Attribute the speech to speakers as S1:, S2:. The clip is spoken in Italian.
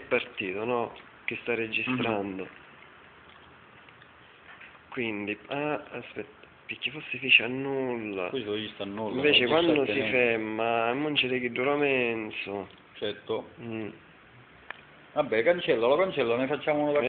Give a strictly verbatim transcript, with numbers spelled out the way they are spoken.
S1: partito, no? Che sta registrando. Mm-hmm. Quindi, ah, aspetta, perché forse fece a nulla.
S2: Questo gli sta a nulla.
S1: Invece quando si ferma, non c'è che dura menso.
S2: Certo.
S1: Mm.
S2: Vabbè, cancello, lo cancello, ne facciamo uno da